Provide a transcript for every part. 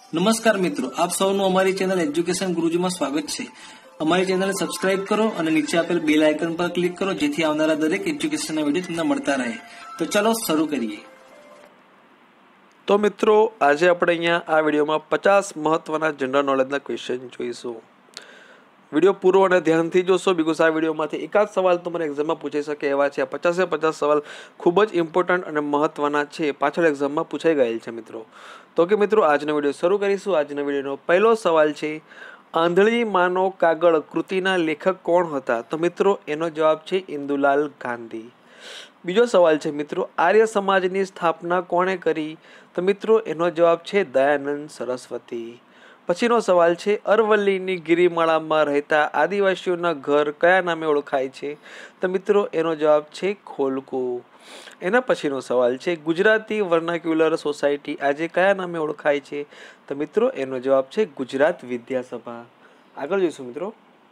નમસ્કાર મિત્રો, આપ સૌનું અમારી ચેનલ એજ્યુકેશન ગુરુજીમાં સ્વાગત છે। અમારી ચેનલને સબસ્ક્રાઇબ કરો અને નીચે આપેલ બેલ આઇકન પર ક્લિક કરો જેથી આવનારા દરેક એજ્યુકેશનના વિડીયો તમને મળતા રહે। તો ચાલો શરૂ કરીએ। તો મિત્રો, આજે આપણે અહીંયા આ વિડીયોમાં 50 મહત્વના જનરલ નોલેજના ક્વેશ્ચન જોઈશું। વિડીયો પૂરો અને ધ્યાનથી જોશો, બીકોઝ આ વિડીયોમાંથી એકાદ સવાલ તમારે એક્ઝામમાં પૂછાઈ શકે એવા છે। 50 સવાલ ખૂબ જ ઇમ્પોર્ટન્ટ અને મહત્વના છે, પાછળ એક્ઝામમાં પૂછાઈ ગયેલ છે મિત્રો। તો કે મિત્રો, આજનો વિડીયો શરૂ કરીશું। આજના વિડીયોનો પહેલો સવાલ છે, આંધળી માનો કાગળ કૃતિના લેખક કોણ હતા? તો મિત્રો એનો જવાબ છે ઇન્દુલાલ ગાંધી। બીજો સવાલ છે મિત્રો, આર્ય સમાજની સ્થાપના કોણે કરી? તો મિત્રો એનો જવાબ છે દયાનંદ સરસ્વતી। પછીનો સવાલ છે, અરવલ્લીની ગિરિમાળામાં રહેતા આદિવાસીઓના ઘર કયા નામે ઓળખાય છે? તો મિત્રો એનો જવાબ છે ખોલકું। એના પછીનો સવાલ છે, ગુજરાતી વર્નાક્યુલર સોસાયટી આજે કયા નામે ઓળખાય છે? તો મિત્રો એનો જવાબ છે ગુજરાત વિદ્યાસભા। આગળ જોઈશું મિત્રો।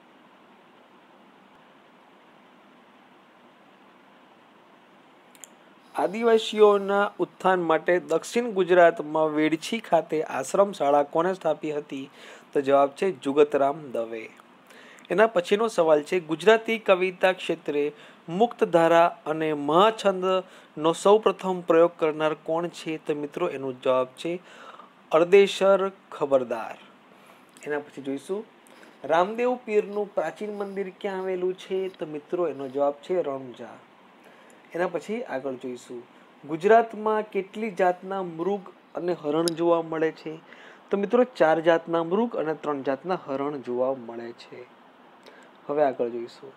આદિવાસીઓના ઉત્થાન માટે દક્ષિણ ગુજરાતમાં વેડછી ખાતે આશ્રમ શાળા કોણે સ્થાપી હતી? તો જવાબ છે જુગતરામ દવે। એના પછીનો સવાલ છે, ગુજરાતી કવિતા ક્ષેત્રે મુક્તધારા અને મહાછંદનો સૌપ્રથમ પ્રયોગ કરનાર કોણ છે? તો મિત્રો એનો જવાબ છે અર્દેશર ખબરદાર। એના પછી જોઈશું, રામદેવ પીરનું પ્રાચીન મંદિર ક્યાં આવેલું છે? તો મિત્રો એનો જવાબ છે રણુજા। એના પછી આગળ જોઈશું, ગુજરાતમાં કેટલી જાતના મૃગ અને હરણ જોવા મળે છે? તો મિત્રો 4 જાતના મૃગ અને 3 જાતના હરણ જોવા મળે છે। હવે આગળ જોઈશું,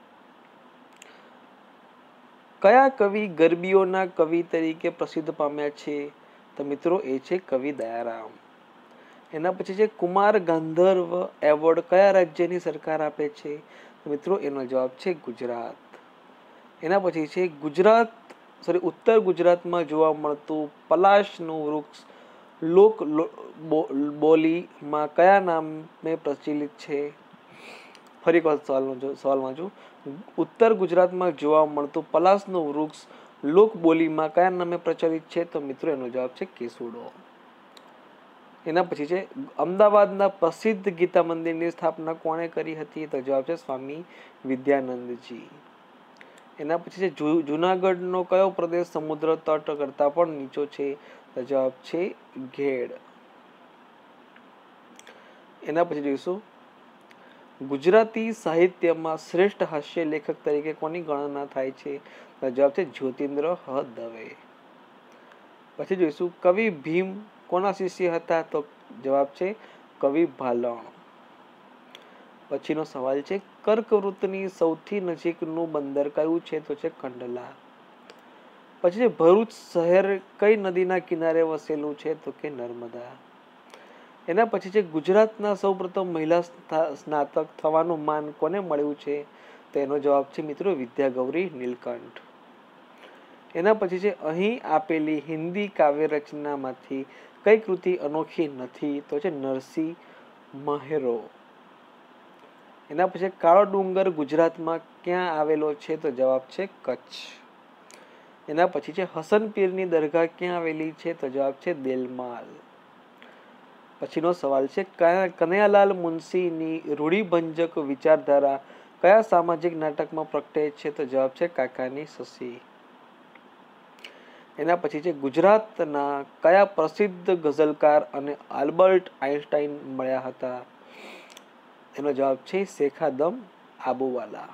કયા કવિ ગરબીઓના કવિ તરીકે પ્રસિદ્ધ પામ્યા છે? તો મિત્રો એ છે કવિ દયારામ। એના પછી છે, કુમાર ગાંધર્વ એવોર્ડ કયા રાજ્યની સરકાર આપે છે? તો મિત્રો એનો જવાબ છે ગુજરાત। એના પછી છે, ઉત્તર ગુજરાતમાં જોવા મળતું પલાશનું વૃક્ષ લોક બોલીમાં કયા નામે પ્રચલિત છે? ફરી એક વાર સવાલ વાંચું, ઉત્તર ગુજરાતમાં જોવા મળતું પલાશનું વૃક્ષ લોક બોલીમાં કયા નામે પ્રચલિત છે? તો મિત્રો એનો જવાબ છે કેસુડો। એના પછી છે, અમદાવાદના પ્રસિદ્ધ ગીતા મંદિરની સ્થાપના કોણે કરી હતી? તો જવાબ છે સ્વામી વિદ્યાનંદજી। એના પછી છે, જુનાગઢનો કયો પ્રદેશ સમુદ્ર તટ કરતા પણ નીચો છે? તો જવાબ છે ઘેડ। એના પછી જોઈશું, ગુજરાતી સાહિત્યમાં શ્રેષ્ઠ હાસ્ય લેખક તરીકે કોની ગણના થાય છે? તો જવાબ છે જ્યોતિન્દ્ર હ દવે। પછી જોઈશું, કવિ ભીમ કોના શિષ્ય હતા? તો જવાબ છે કવિ ભાલણ। પછીનો સવાલ છે, કર્કવૃતની સૌથી નજીકનું બંદર કયું છે? તો છે કંડલા। પછી ભરૂચ શહેર કઈ નદીના કિનારે વસેલું છે? તો કે નર્મદા। એના પછી છે, ગુજરાતના સૌપ્રથમ મહિલા સ્નાતક થવાનું માન કોને મળ્યું છે? તો એનો જવાબ છે મિત્રો વિદ્યાગૌરી નીલકંઠ। એના પછી છે, અહીં આપેલી હિન્દી કાવ્ય રચનામાંથી કઈ કૃતિ અનોખી નથી? તો છે નરસિંહ મહેરો। એના પછી, કાળો ડુંગર ગુજરાતમાં ક્યાં આવેલો છે? તો જવાબ છે કચ્છ। એના પછી છે, હસન પીરની દરગાહ ક્યાં આવેલી છે? તો જવાબ છે દેલમાલ। પછીનો સવાલ છે, કનૈયાલાલ મુનશીની રૂઢિભંજક વિચારધારા કયા સામાજિક નાટકમાં પ્રગટે છે? તો જવાબ છે કાકાની સસી। એના પછી છે, ગુજરાતના કયા પ્રસિદ્ધ ગઝલકાર અને આલ્બર્ટ આઇન્સ્ટાઈન મળ્યા હતા? એનો જવાબ છે શેખાદમ આબુવાલા।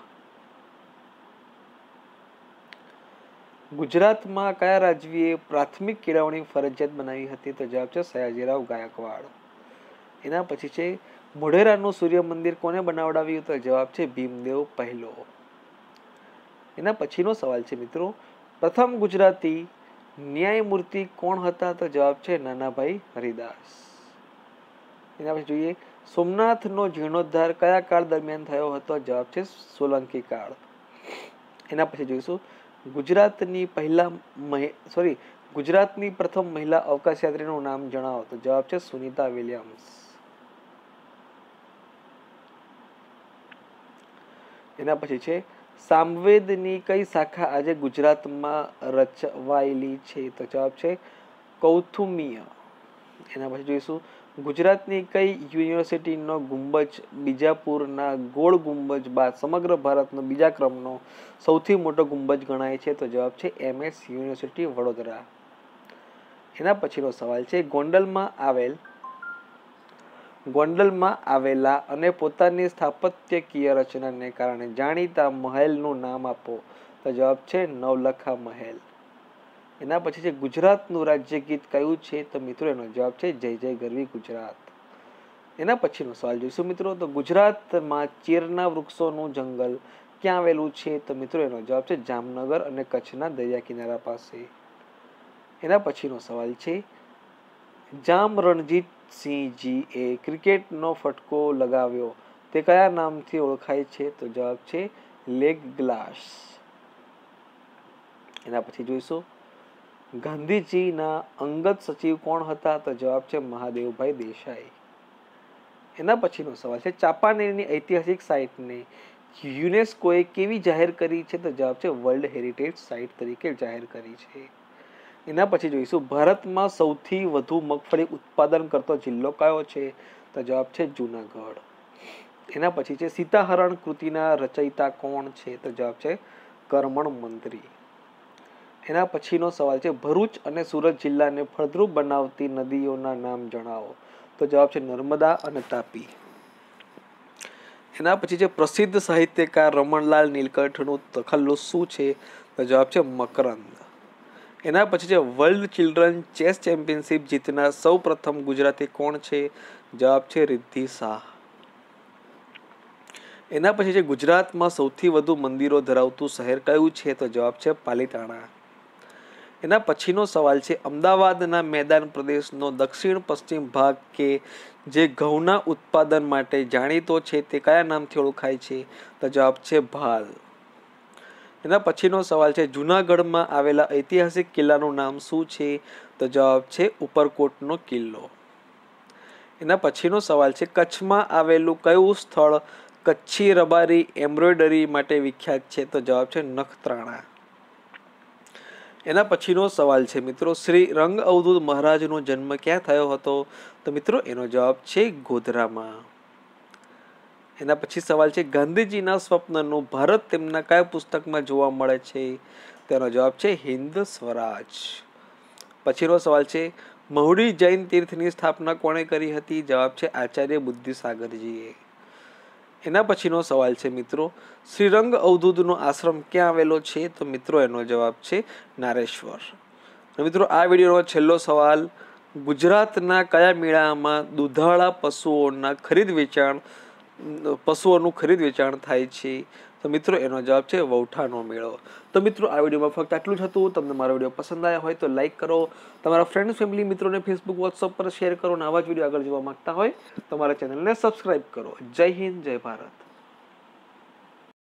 ગુજરાતમાં કયા રાજવીએ પ્રાથમિક કેળવણી ફરજિયાત બનાવી હતી? તો જવાબ છે સયાજીરાવ ગાયકવાડ। એના પછી છે, મોઢેરાનું સૂર્ય મંદિર કોને બનાવડાવ્યું? તો જવાબ છે ભીમદેવ પહેલો। એના પછીનો સવાલ છે મિત્રો, પ્રથમ ગુજરાતી ન્યાયમૂર્તિ કોણ હતા? તો જવાબ છે નાનાભાઈ હરિદાસ। એના પછી જોઈએ, સોમનાથનો જીર્ણોદ્ધાર કયા કાળ દરમિયાન થયો હતો? જવાબ છે સોલંકી કાળ। એના પછી જોઈશું, ગુજરાતની પ્રથમ મહિલા અવકાશયાત્રીનું નામ જણાવો? તો જવાબ છે સુનિતા વિલિયમ્સ। એના પછી છે, સામવેદની કઈ શાખા આજે ગુજરાતમાં રચવાયેલી છે? તો જવાબ છે કૌથુમીય। એના પછી જોઈશું ગુજરાતની કઈ યુનિવર્સિટીનો ગુંબજ બીજાપુરના ગોળ ગુંબજ બાદ સમગ્ર ભારતનો બીજા ક્રમનો સૌથી મોટો ગુંબજ ગણાય છે? તો જવાબ છે MS યુનિવર્સિટી વડોદરા. એના પછીનો સવાલ છે ગોંડલમાં આવેલા અને પોતાની સ્થાપત્યકીય રચનાને કારણે જાણીતા મહેલનું નામ આપો. તો જવાબ છે નવલખા મહેલ. એના પછી છે ગુજરાતનું રાજ્ય ગીત કયું છે? તો મિત્રો એનો જવાબ છે જય જય ગરવી ગુજરાત. એના પછીનો સવાલ જોઈશું મિત્રો, તો ગુજરાતમાં ચીરના વૃક્ષોનું જંગલ ક્યાં આવેલું છે? તો મિત્રો એનો જવાબ છે જામનગર અને કચ્છના દરિયા કિનારા પાસે. એના પછીનો સવાલ છે જામ રણજીતસિંહજીએ ક્રિકેટનો ફટકો લગાવ્યો તે કયા નામથી ઓળખાય છે? તો જવાબ છે લેગ ગ્લાસ. એના પછી જોઈશું ગાંધીજીના અંગત સચિવ કોણ હતા? તો જવાબ છે મહાદેવભાઈ દેસાઈ. એના પછીનો સવાલ છે ચાંપાનેરની ઐતિહાસિક સાઇટને યુનેસ્કોએ કેવી જાહેર કરી છે? તો જવાબ છે વર્લ્ડ હેરિટેજ સાઇટ તરીકે જાહેર કરી છે. એના પછી જોઈશું ભારતમાં સૌથી વધુ મગફળી ઉત્પાદન કરતો જિલ્લો કયો છે? તો જવાબ છે જુનાગઢ. એના પછી છે સીતાહરણ કૃતિના રચયિતા કોણ છે? તો જવાબ છે કરમણ મંત્રી. એના પછીનો સવાલ છે ભરૂચ અને સુરત જિલ્લાને ફળદ્રુપ બનાવતી નદીઓના નામ જણાવો. તો જવાબ છે નર્મદા અને તાપી. એના પછી છે પ્રસિદ્ધ સાહિત્યકાર રમણલાલ નીલકંઠનું તખલ્લુસ શું છે? તો જવાબ છે મકરંદ. એના પછી છે વર્લ્ડ ચિલ્ડ્રન ચેસ ચેમ્પિયનશિપ જીતનાર સૌ પ્રથમ ગુજરાતી કોણ છે? જવાબ છે રિદ્ધિ શાહ. એના પછી છે ગુજરાતમાં સૌથી વધુ મંદિરો ધરાવતું શહેર કયું છે? તો જવાબ છે પાલિતાણા. એના પછીનો સવાલ છે અમદાવાદના મેદાન પ્રદેશનો દક્ષિણ પશ્ચિમ ભાગ કે જે ઘઉંના ઉત્પાદન માટે જાણીતો છે તે કયા નામથી ઓળખાય છે? તો જવાબ છે ભાલ. એના પછીનો સવાલ છે જૂનાગઢમાં આવેલા ઐતિહાસિક કિલ્લાનું નામ શું છે? તો જવાબ છે ઉપરકોટનો કિલ્લો. એના પછીનો સવાલ છે કચ્છમાં આવેલું કયું સ્થળ કચ્છી રબારી એમ્બ્રોઇડરી માટે વિખ્યાત છે? તો જવાબ છે નખત્રાણા. એના પછીનો સવાલ છે મિત્રો શ્રી રંગ અવધૂત મહારાજનો જન્મ ક્યાં થયો હતો? તો મિત્રો એનો જવાબ છે ગોધરામાં. એના પછી સવાલ છે ગાંધીજીના સ્વપ્નનું ભારત તેમના કયા પુસ્તકમાં જોવા મળે છે? તેનો જવાબ છે હિન્દ સ્વરાજ. પછીનો સવાલ છે મહુડી જૈન તીર્થની સ્થાપના કોણે કરી હતી? જવાબ છે આચાર્ય બુદ્ધિસાગરજીએ. એના પછીનો સવાલ છે મિત્રો શ્રીરંગ અવધૂતનો આશ્રમ ક્યાં આવેલો છે? તો મિત્રો એનો જવાબ છે નારેશ્વર. મિત્રો આ વિડીયોનો છેલ્લો સવાલ ગુજરાતના કયા મેળામાં દુધાળા પશુઓનું ખરીદ વેચાણ થાય છે? તો મિત્રો એનો જવાબ છે વૌઠાનો મેળો. તો મિત્રો આ વિડીયોમાં ફક્ત આટલું જ હતું. તમને મારો વિડીયો પસંદ આવ્યો હોય તો લાઈક કરો, તમારા ફ્રેન્ડ્સ ફેમિલી મિત્રોને ફેસબુક વોટ્સઅપ પર શેર કરો અને આવા જ વિડીયો આગળ જોવા માંગતા હોય તો મારા ચેનલને સબસ્ક્રાઈબ કરો. જય હિન્દ, જય ભારત.